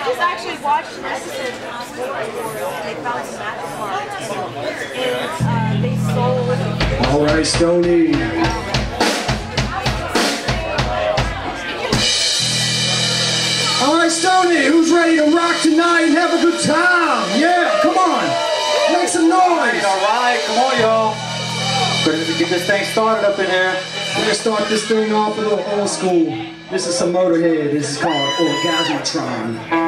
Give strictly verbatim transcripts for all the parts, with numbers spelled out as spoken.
just actually watched an episode of Sport Wars. They found some magic cards and uh, they sold. All right, Stoney. All right, Stoney, who's ready to rock tonight and have a good time? Yeah, come on. Make some noise. All right, come on, y'all. Gonna get this thing started up in here. We're gonna start this thing off a little old school. This is some Motorhead. This is called Orgasmatron.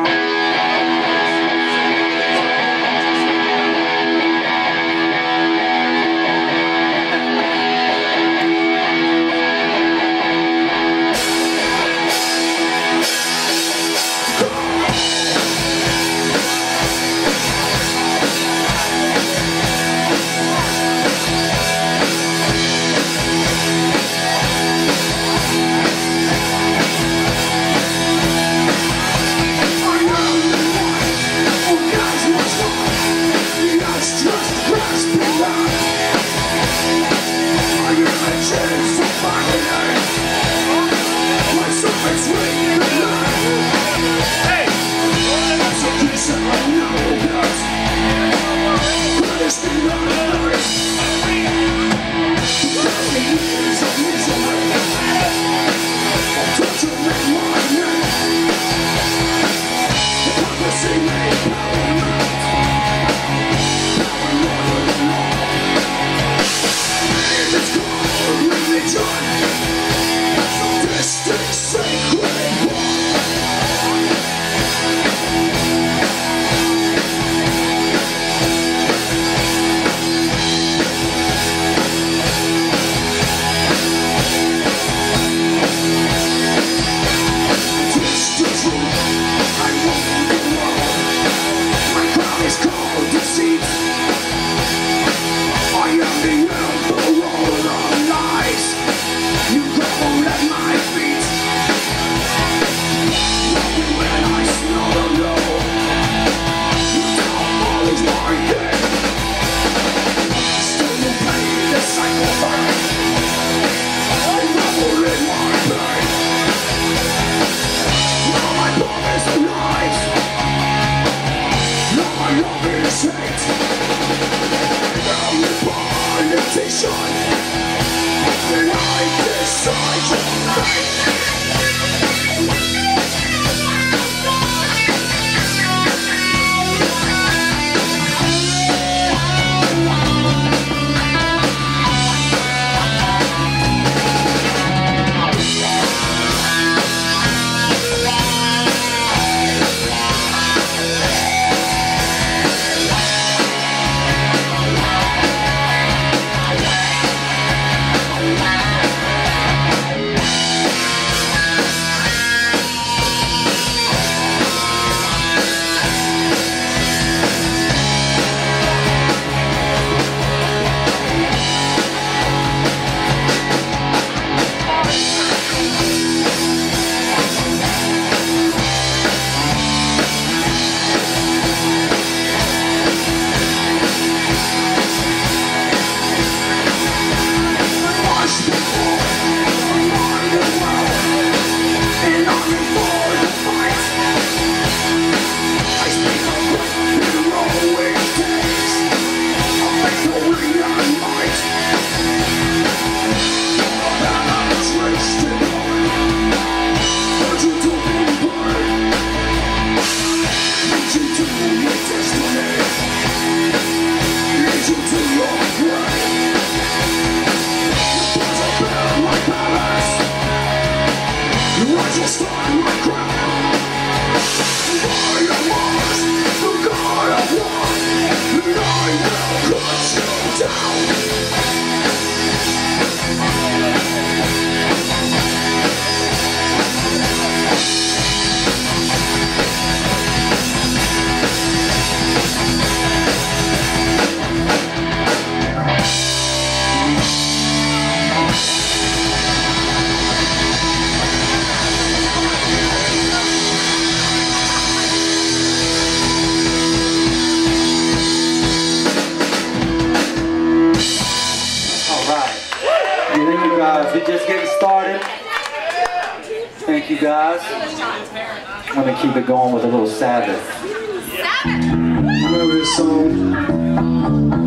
thank you guys. I'm gonna keep it going with a little Sabbath. Remember this song?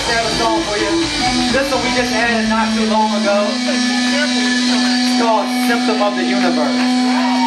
actually have a song for you. This one we just added not too long ago. It's called Symptom of the Universe.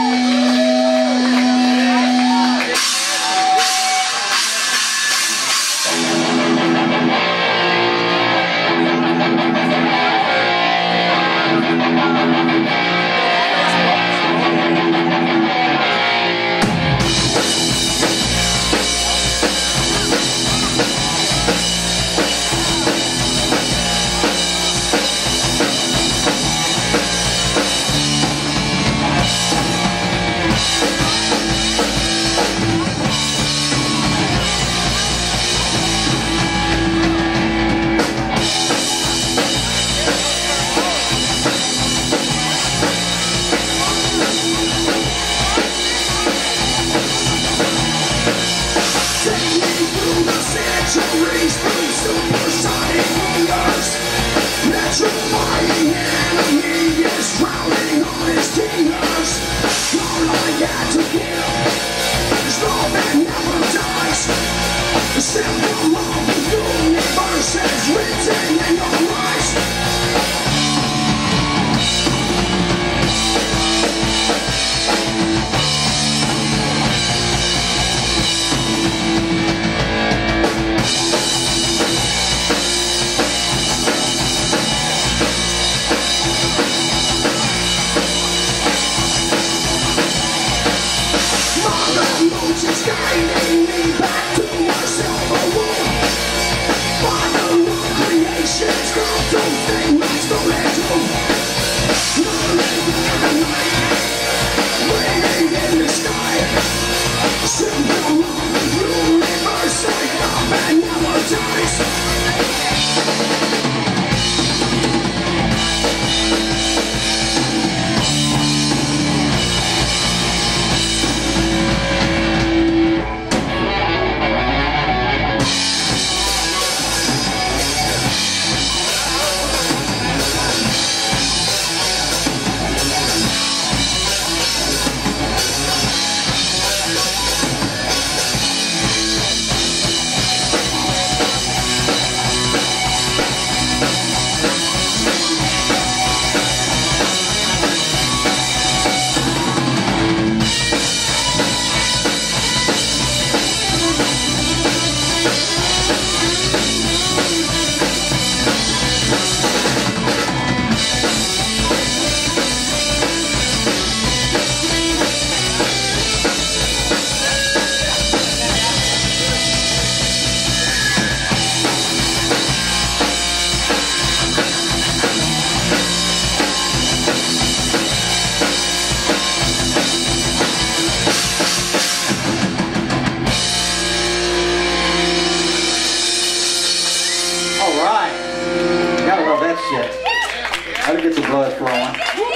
Gotta get the blood flowing.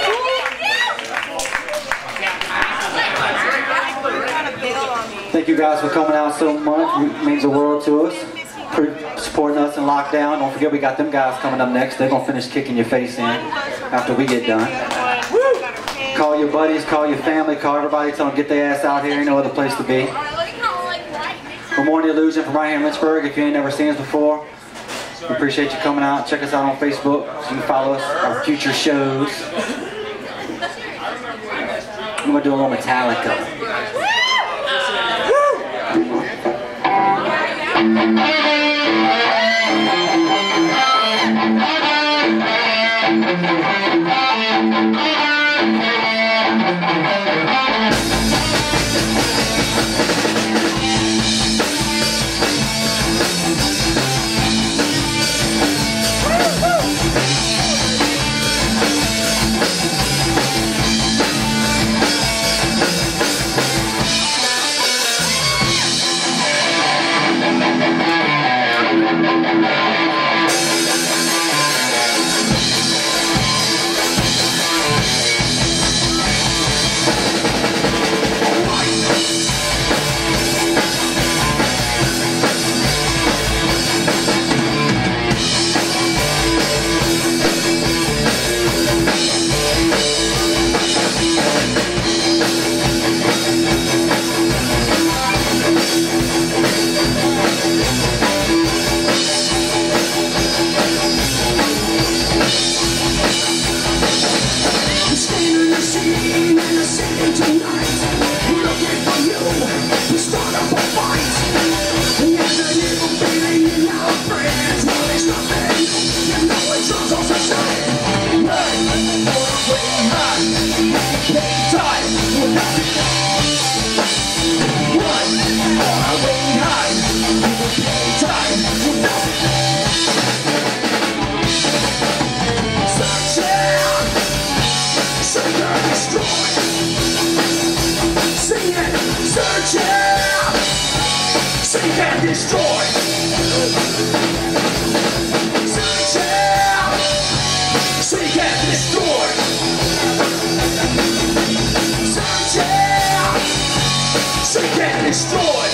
Thank you guys for coming out so much. It means the world to us. For supporting us in lockdown. Don't forget we got them guys coming up next. They're gonna finish kicking your face in after we get done. Call your buddies, call your family, call everybody, tell them get their ass out here. Ain't no other place to be. We're Mourn the Illusion from right here in Lynchburg. If you ain't never seen us before, we appreciate you coming out. Check us out on Facebook so you can follow us, our future shows. I'm gonna do a little Metallica. destroy. Search and seek and destroy. Search and seek and destroy.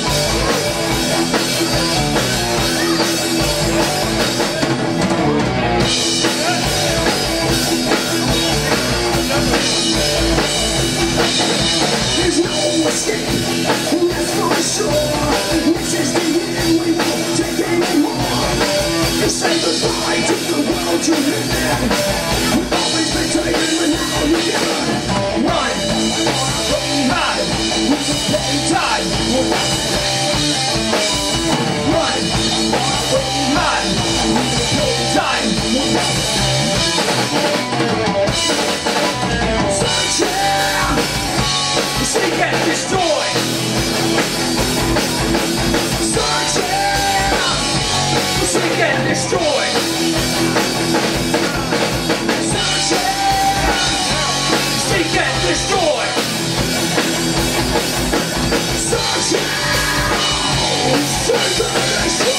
There's no escape, that's for sure. This is the end, we won't take anymore. Say goodbye to the world you live in. We've always been taken, but now you're given. Run, hide, time. Run, hide, time. Search and seek and destroy. Search and seek and destroy. Search and seek and destroy. Search and seek and destroy.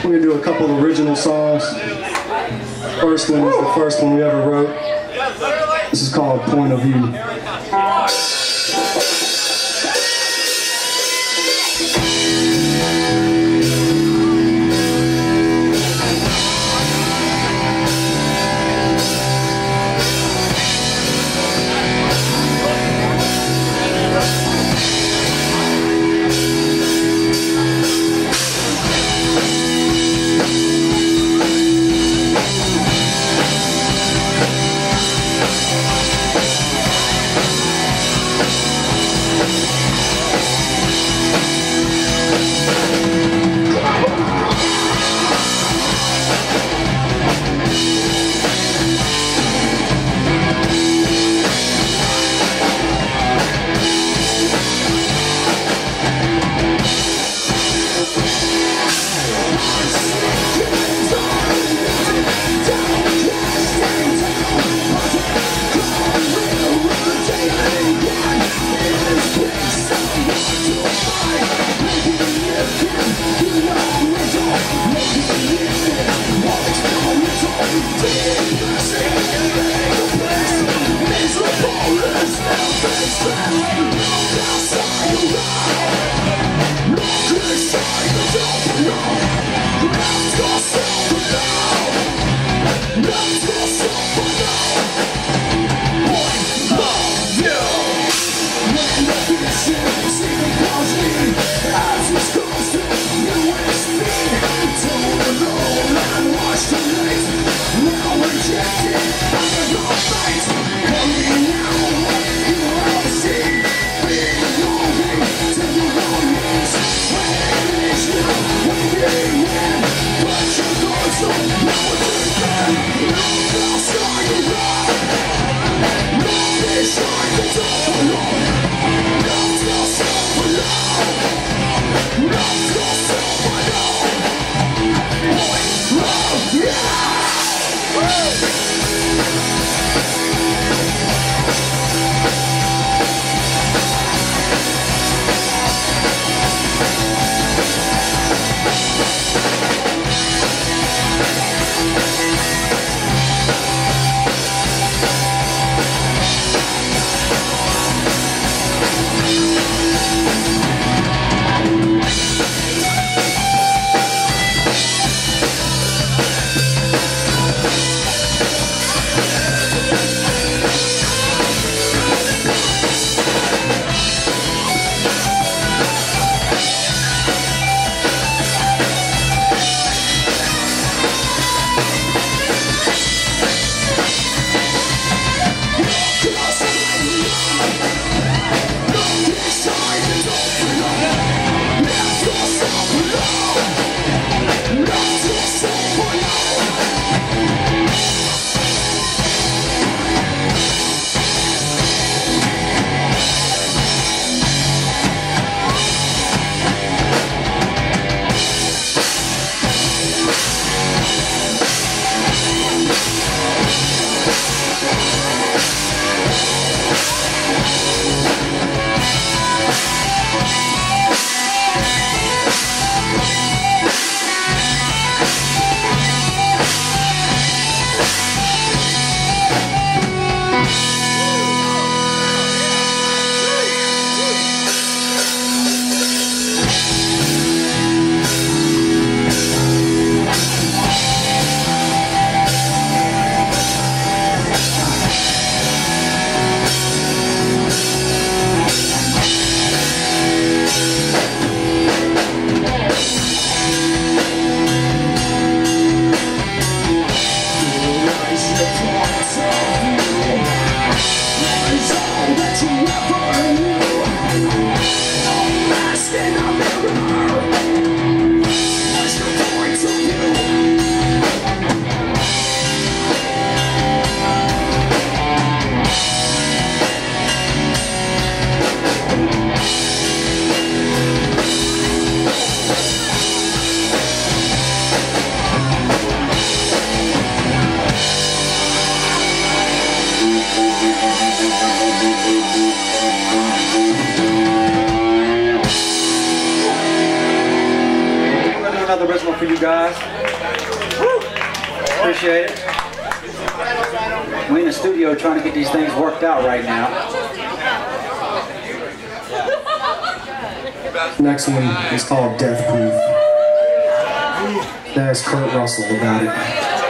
We're gonna do a couple of original songs. First one is the first one we ever wrote. This is called Point of View. another original for you guys. Appreciate it. We're in the studio trying to get these things worked out right now. Next one is called Death Proof. There's Kurt Russell about it.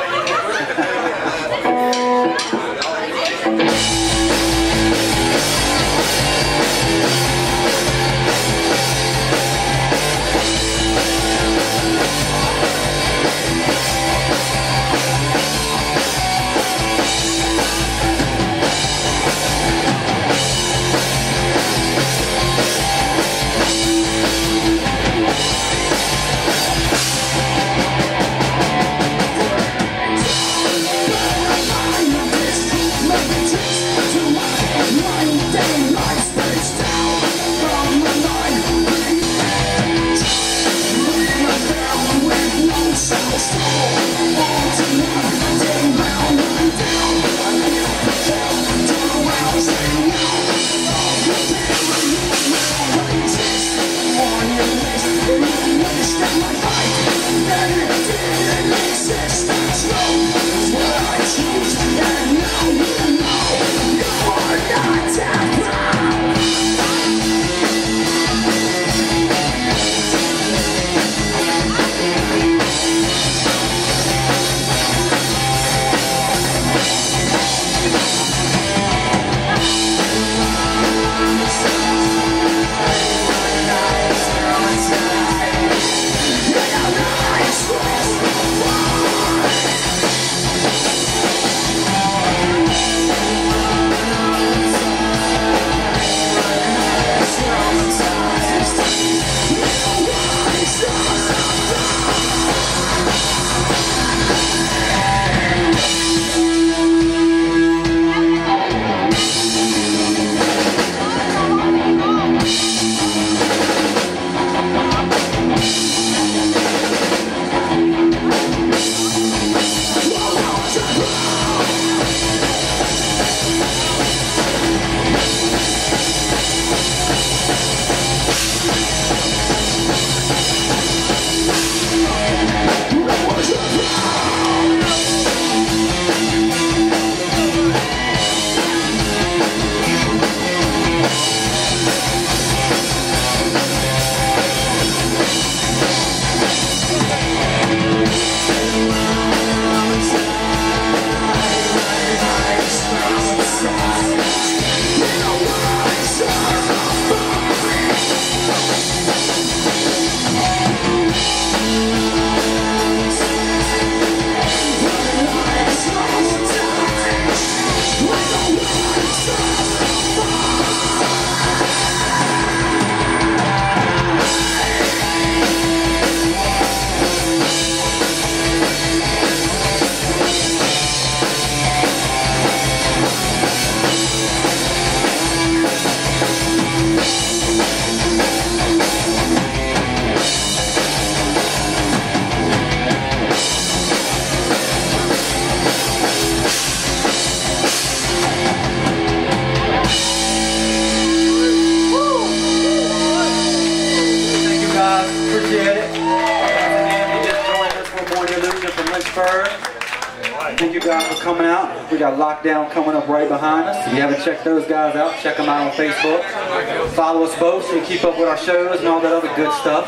Thank you guys for coming out. We got Lockdown coming up right behind us. If you haven't checked those guys out, check them out on Facebook. Follow us both so you keep up with our shows and all that other good stuff.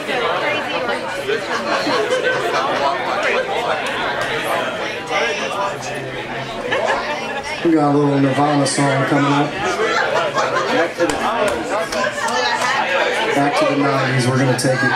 We got a little Nirvana song coming up. Back to the nineties. Back to the nineties, we're going to take it.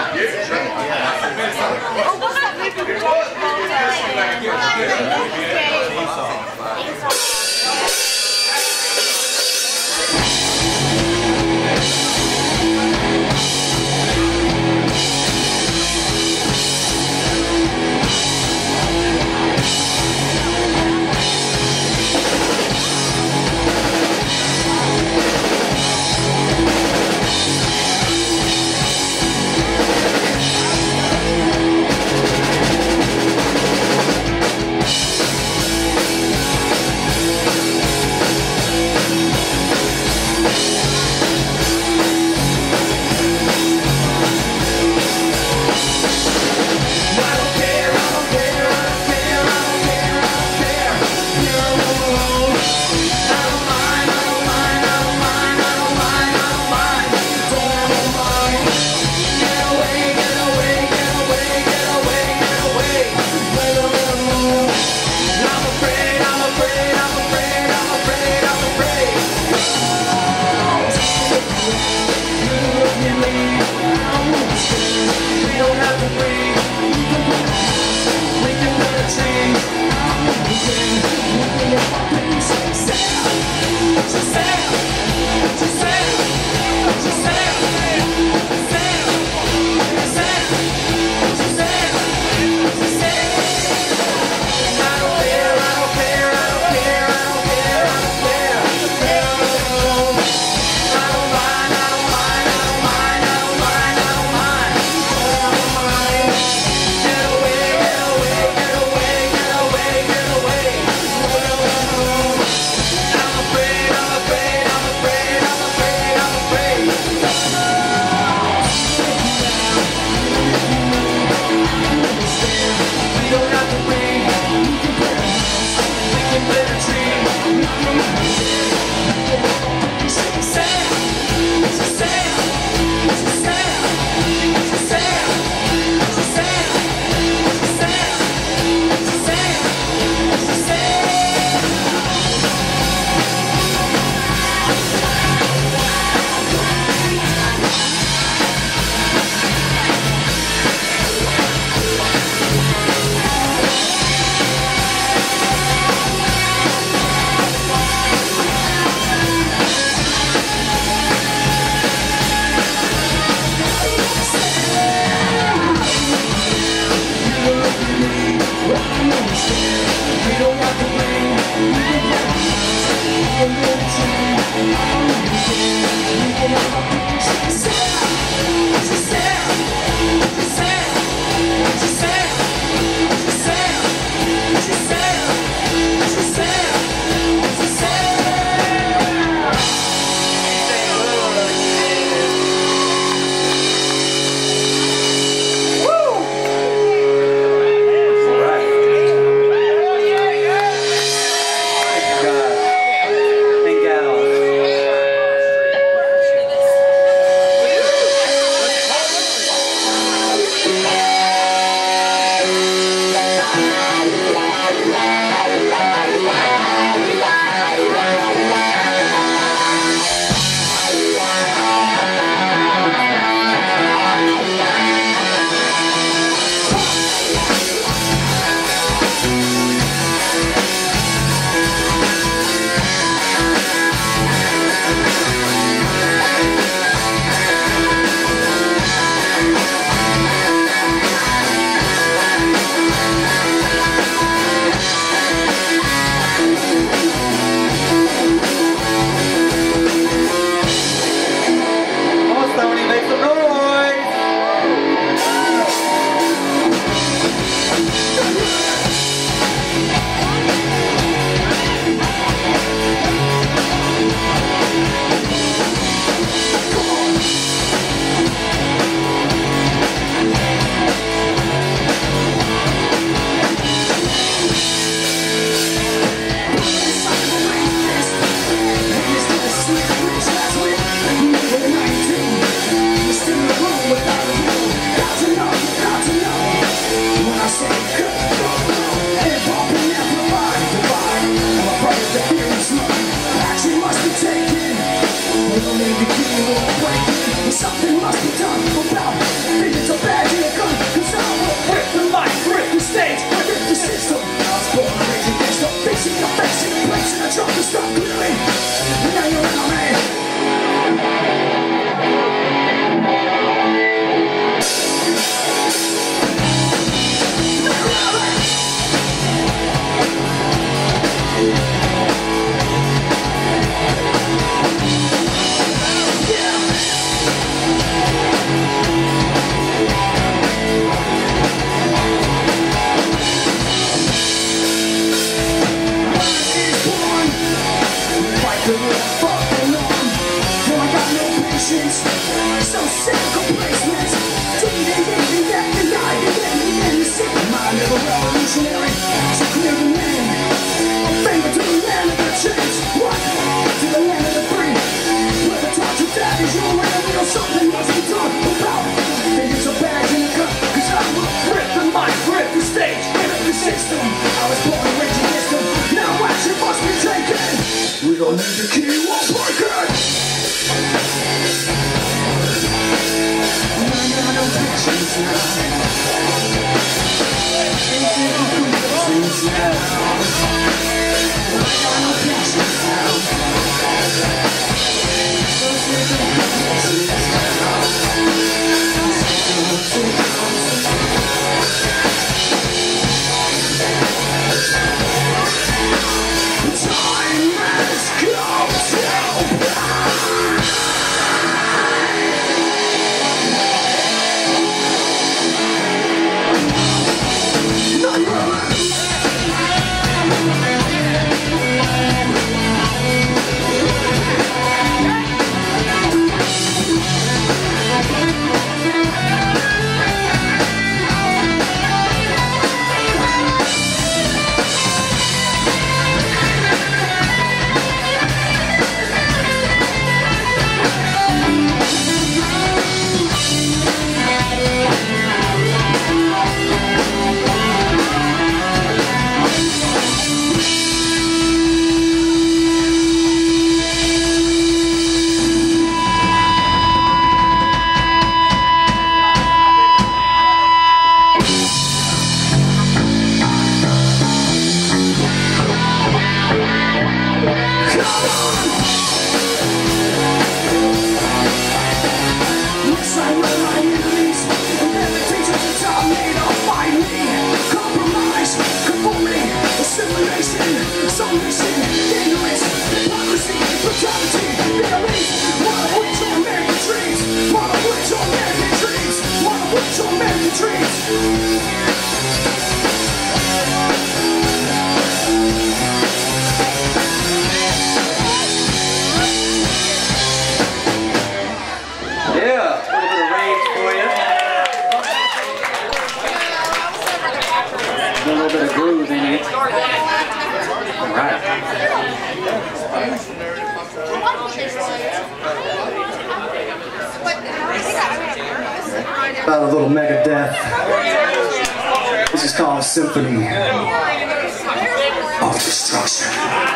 Something must be done about millions of bags in a gun. Cause I will rip the mic, rip the stage, rip the system. I was born raging against the facing the facing the place and I dropped to stop clearing. And now you're in my man. So sick of complacement. D D E, the F B I, the N B C. My little revolutionary, so clear the name. A favor to the land of the change. What? To the land of the free. Where the torch of that is your way of real. Something must be done about millions of bags in the cut. Cause I will rip the mic, rip the stage, rip the system. I was born to rage against them. Now action must be taken. We don't need the key, we'll break it. Time has come. Submission, ignorance, hypocrisy, brutality, bigotry. Wanna quit your American dreams. Wanna quit your American dreams. Wanna quit your American dreams. Yeah, a little bit of rage for you. A little bit of groove in you. All right. About a little Megadeth. This is called Symphony of Destruction.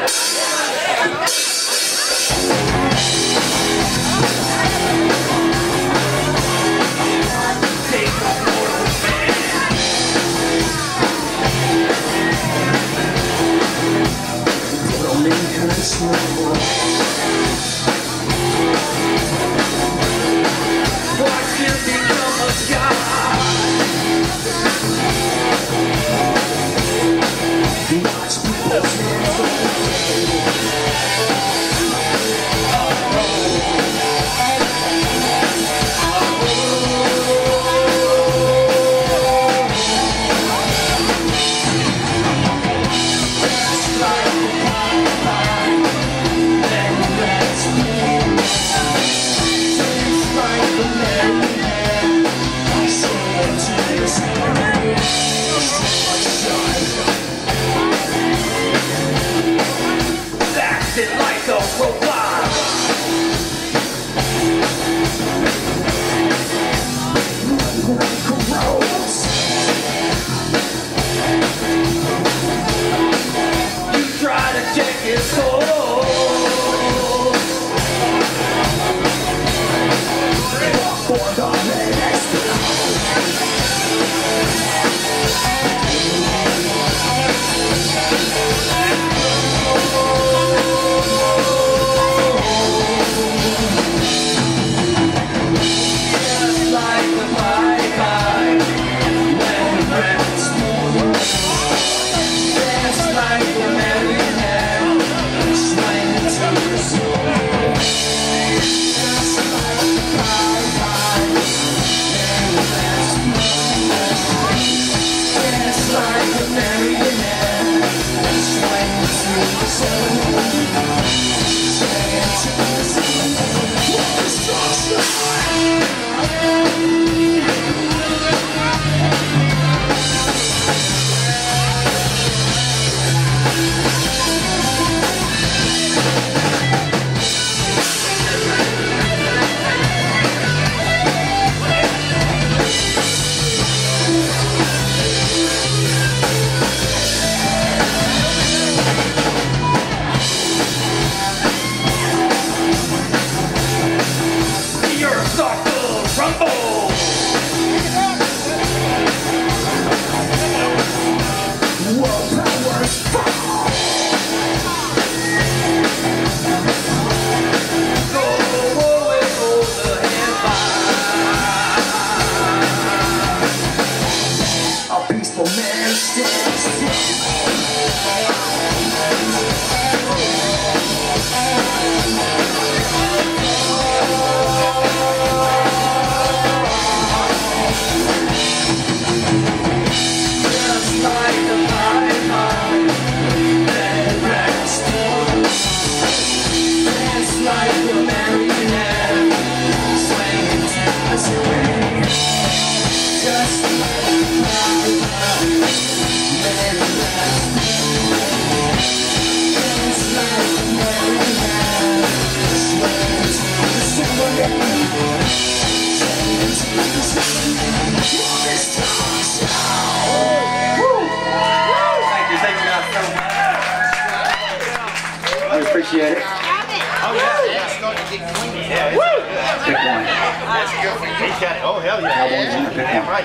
Appreciate it. Oh yeah, yeah, it's starting to get clean. Yeah, Woo! Pick one. That's good for you. He's got it. Oh hell yeah. Cowboys in the pick Damn one. right.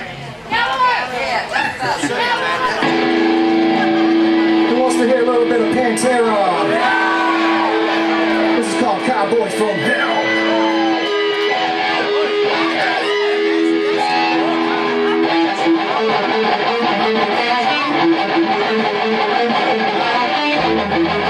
Who wants to hear a little bit of Pantera? This is called Cowboys from Hell. Thank you.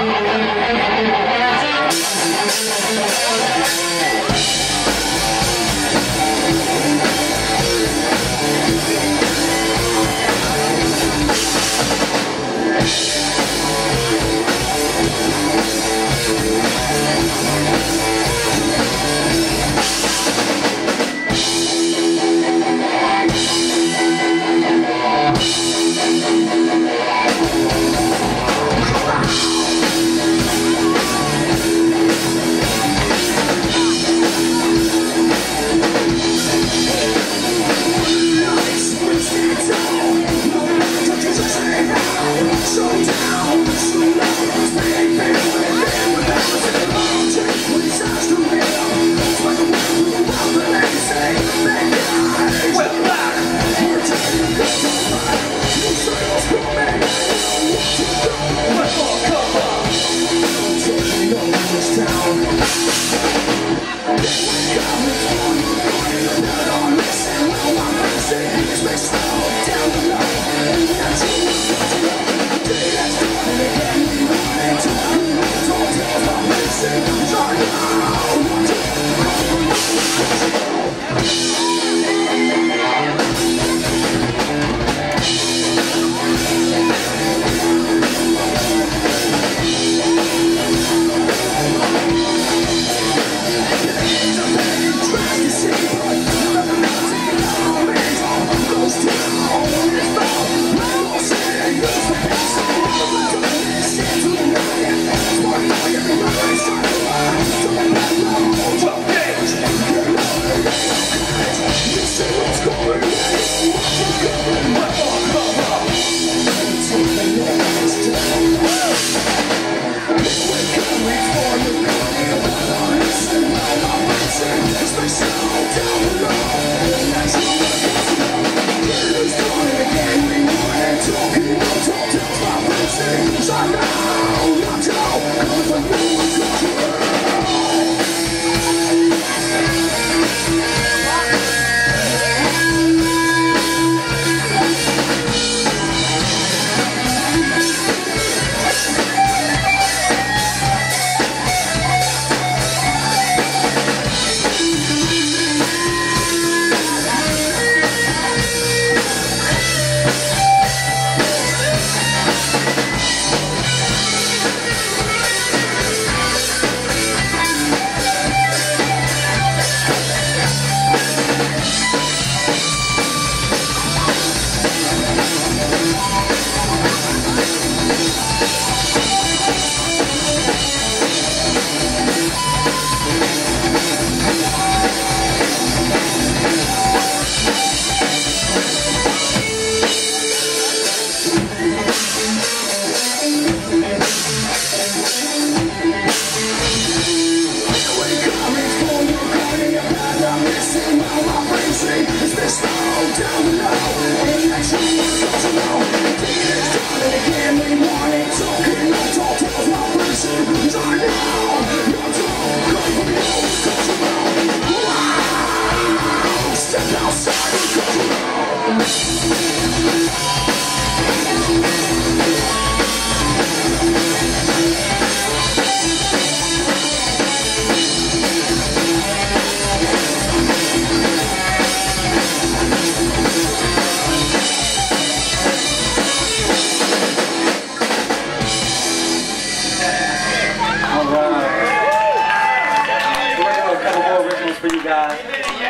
guys.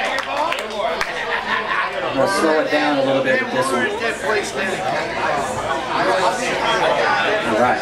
I'm going to slow it down a little bit with this one. All right.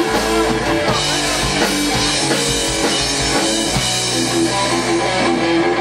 We'll be right back.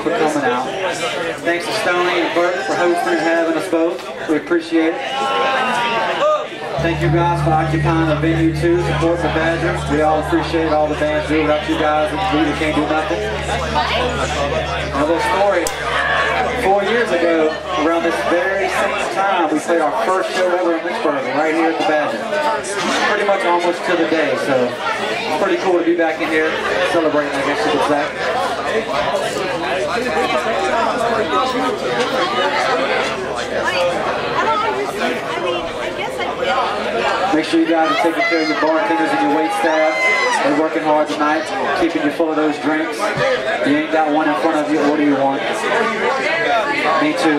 for coming out. Thanks to Stoney and Bert for hosting and having us both. We appreciate it. Thank you guys for occupying the venue too, support the Badger. We all appreciate all the bands do. Without you guys, we really can't do nothing. Another story. Four years ago, around this very same time, we played our first show ever in Lynchburg, right here at the Badger. Pretty much almost to the day, so it's pretty cool to be back in here celebrating, I guess you could say. Make sure you guys are taking care of your bartenders and your wait staff. They're working hard tonight, keeping you full of those drinks. If you ain't got one in front of you, order you one. Me too.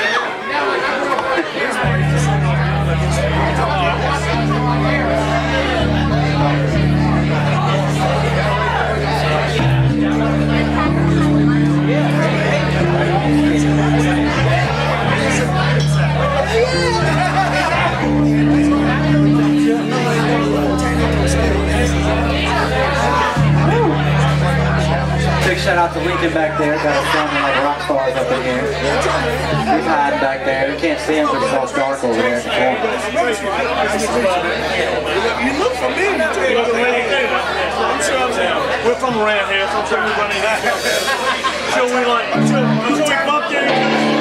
Big shout out to Lincoln back there. Got us sounding like rock stars up in here. He's hiding back there. You can't see him because it's all dark over there in the corner. You look familiar. I'm sure we're from around here, so I'm sure we're running that. Sure we like, sure, sure we bumped you.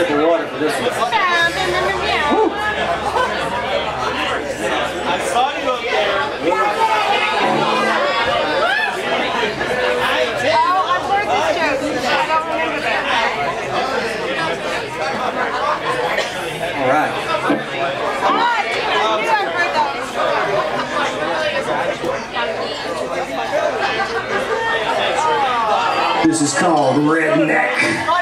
sip of water for this one. Woo. I saw you up there. Oh, I've heard this joke. I don't remember that. All right. Oh, I knew I've heard that. This is called Redneck.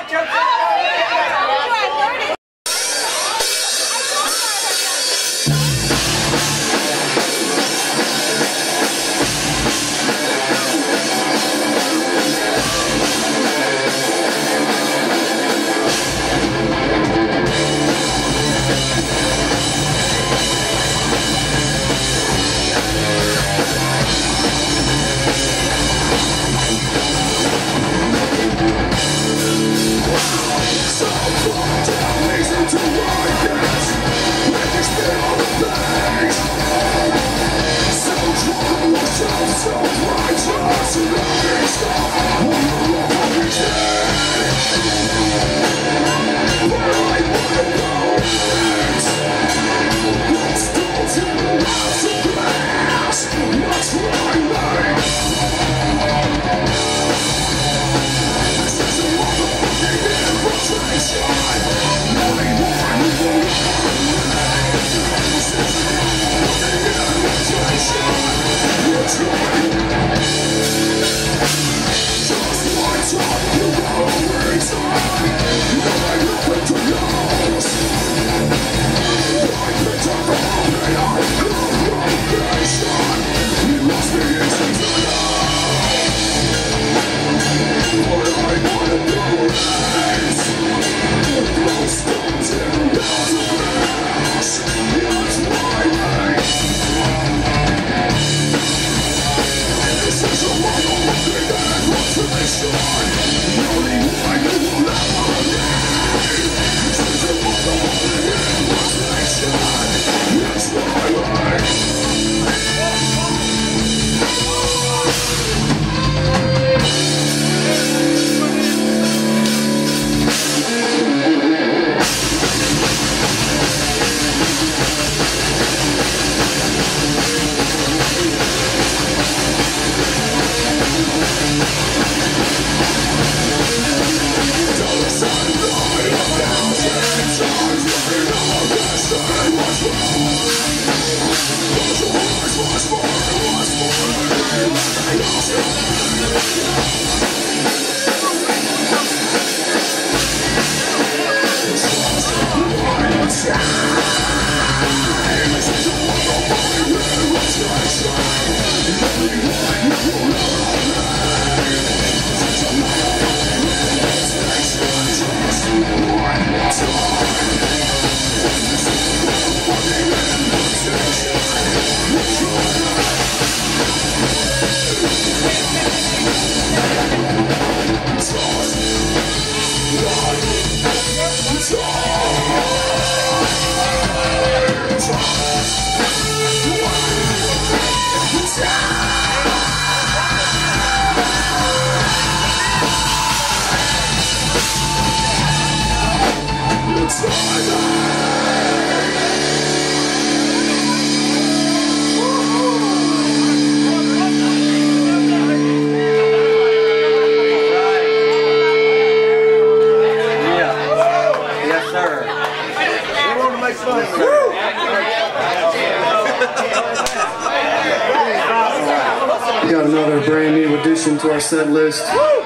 Got another brand new addition to our set list.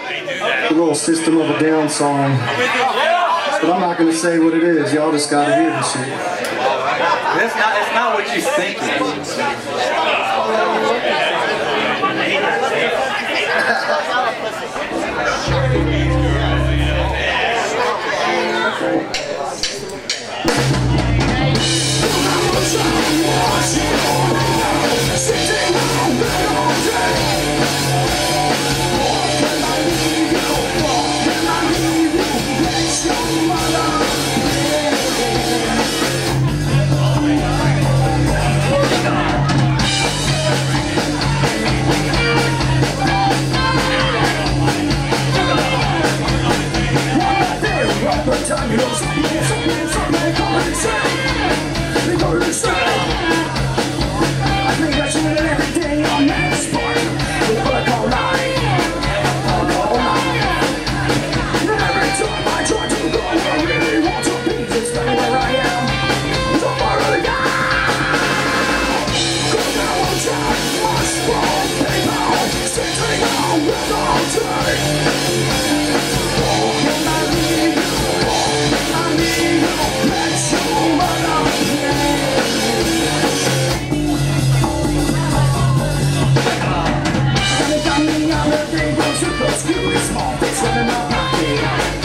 A little System of a Down song. But I'm not going to say what it is. Y'all just got to hear this shit. It's not, it's not what you think it is. everything goes to those cute small things running my pocket.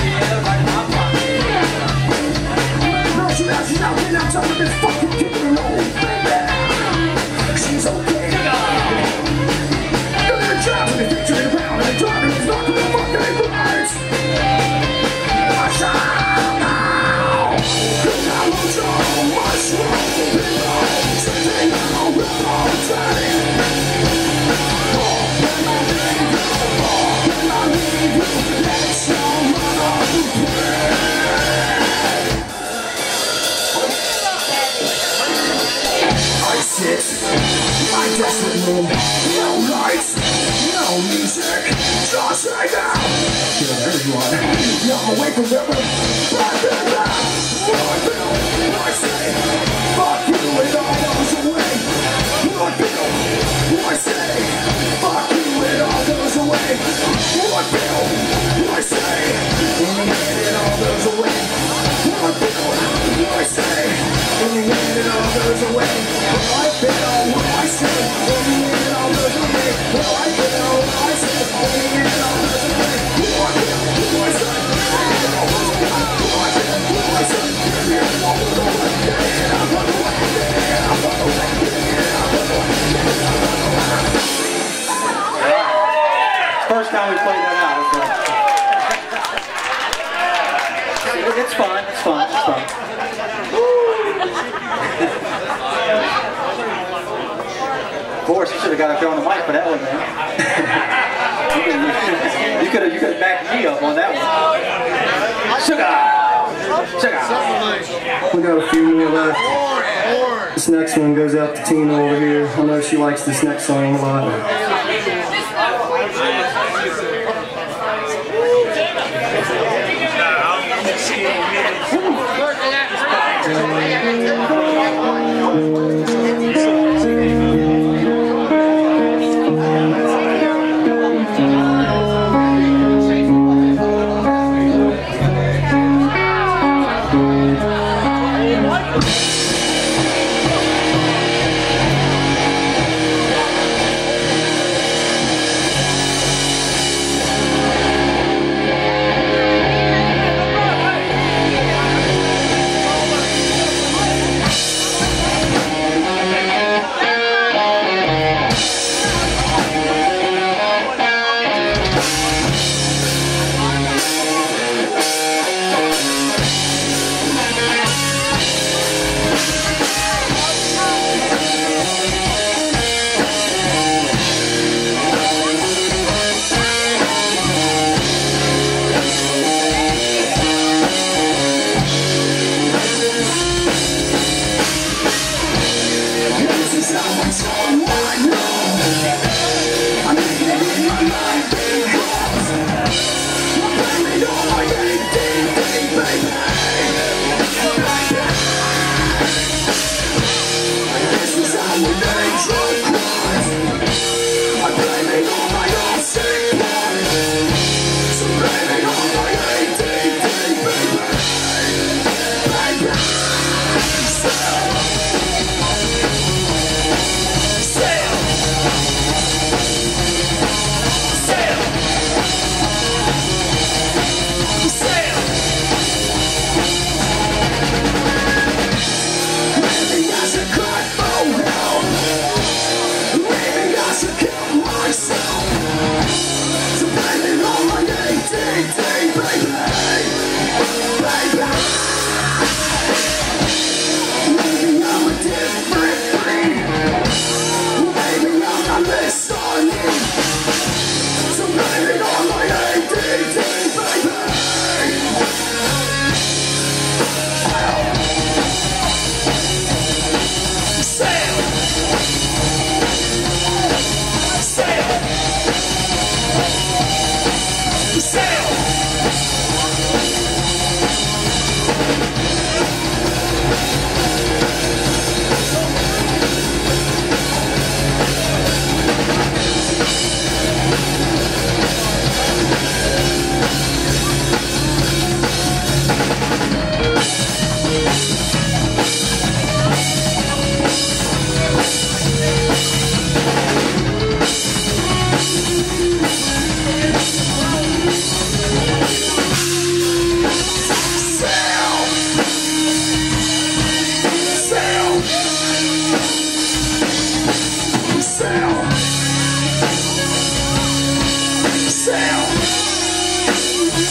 Girl, she out, she's out, and I'm talking this fucking kid in the road, baby. She's okay. They're driving me, picturing around, and they're driving me, knocking the fucking lights. I shine now. Cause I won't show much wrong for people. Sitting on the wrong time. I sit my desperate room, no lights, no music, just right now. Kill everyone, I'm away forever. Back and back, I feel, I say, fuck you and all goes away. I feel, I say, fuck you and all goes away. I feel, I say, in the end it all goes away. I feel, I say, in the end it all goes away. I feel, I say, in the end it all goes away. I feel, I say, in the end it all goes away. I feel, I say, in the end it all goes away. I feel, I say, in the end it all goes away. First time we played that out. So. It's fun, it's fun, it's fun. Of course, you should have got up there on the mic for that one, man. You could have you could have backed me up on that one. Sugar! Sugar! We got a few more left. This next one goes out to Tina over here. I know she likes this next song a lot.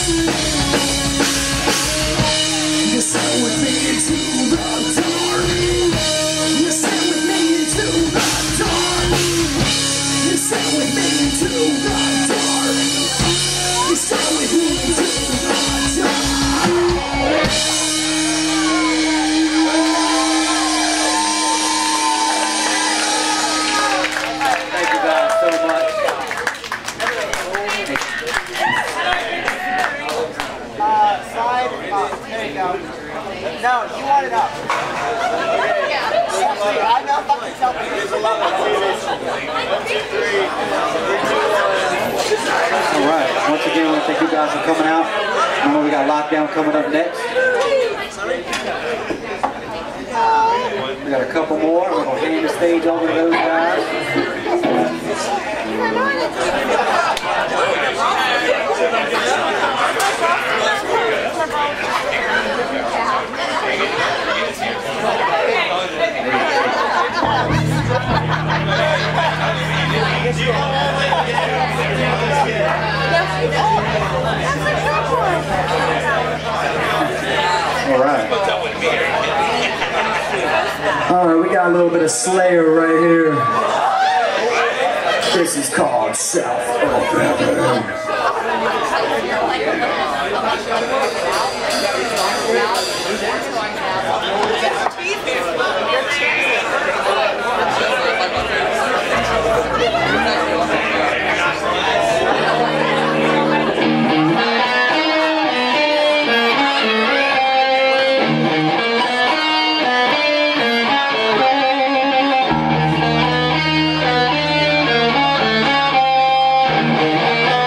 Descend with me into the dark. Descend with me into the dark. Descend with me into the dark. Descend with me into the dark. Thank you guys so much. Uh, side up. There you go. No, you want it up. I'm not fucking selfish. All right. Once again, I want to thank you guys for coming out. Remember, we got Lockdown coming up next. We got a couple more. We're going to hand the stage over to those guys. All right. All right, we got a little bit of Slayer right here. This is called South of Heaven. Thank you.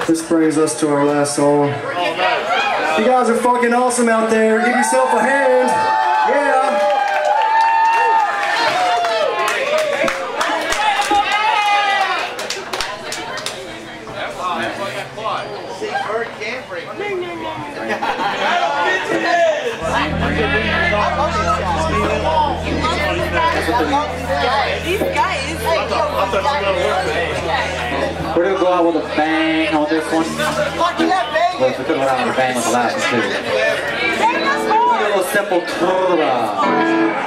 This brings us to our last song. You guys are fucking awesome out there. Give yourself a hand. Yeah. These guys. We're gonna go out with a bang on this one. Well, if we could have went out with a bang with the last one too. A little simple turnaround.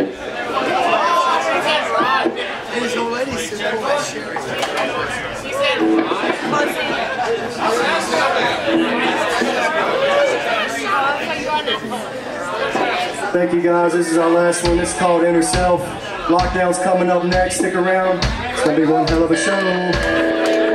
Thank you guys. This is our last one. It's called Inner Self. Lockdown's coming up next. Stick around. It's gonna be one hell of a show.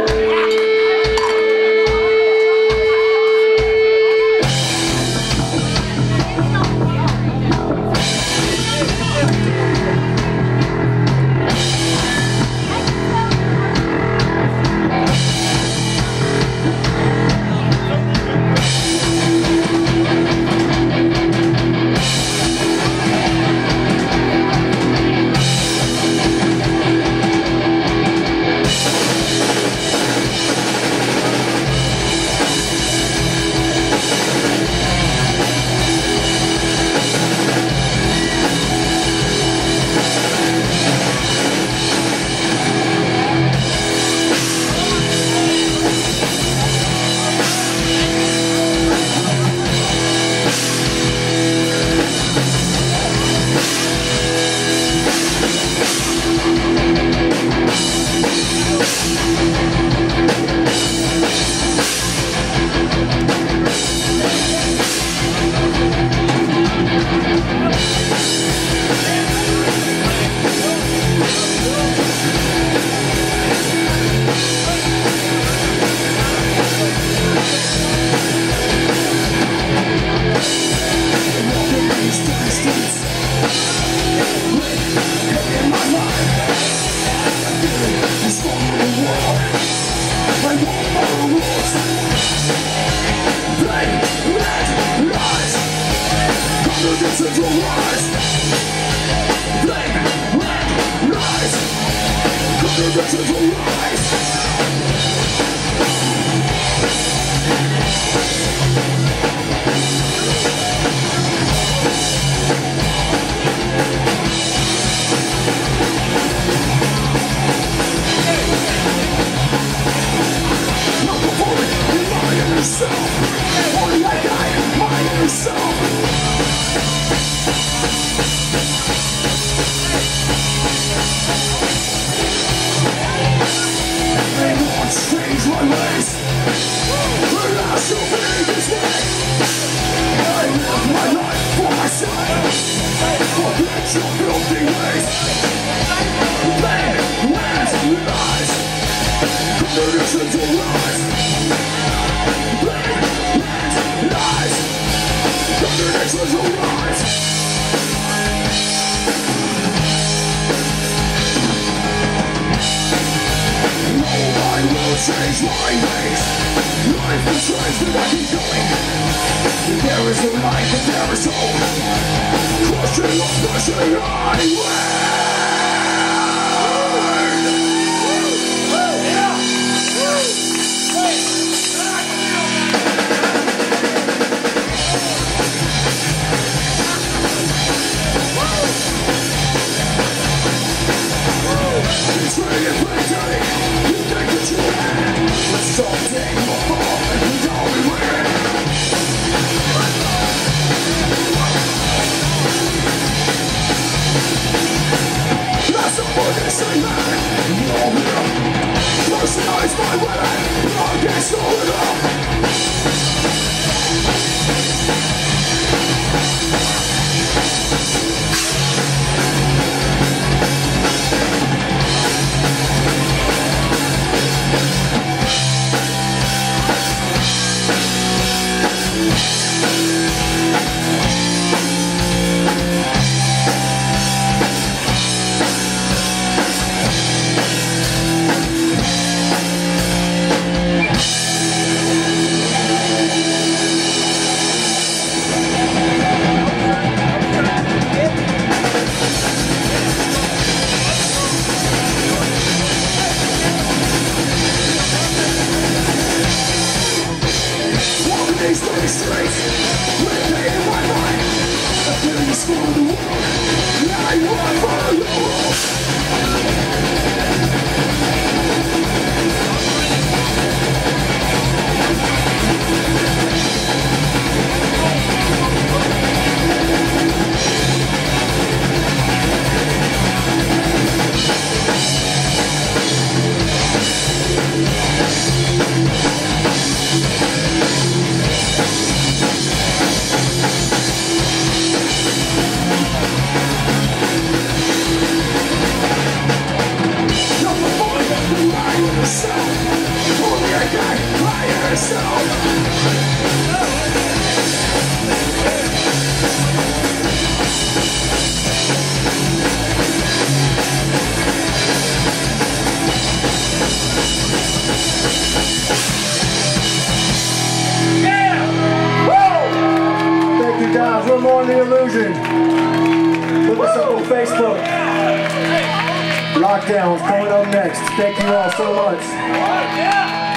Change my ways. Life is strange, but I keep going. There is no life, but there is hope. Crushing off, pushing highway. It's ready to play dirty. You think that you can. Let's all take a fall and we all we win. That's the fucking man. You're here. Personalize my weapon. I can't slow it up. Lockdown's coming up next. Thank you all so much.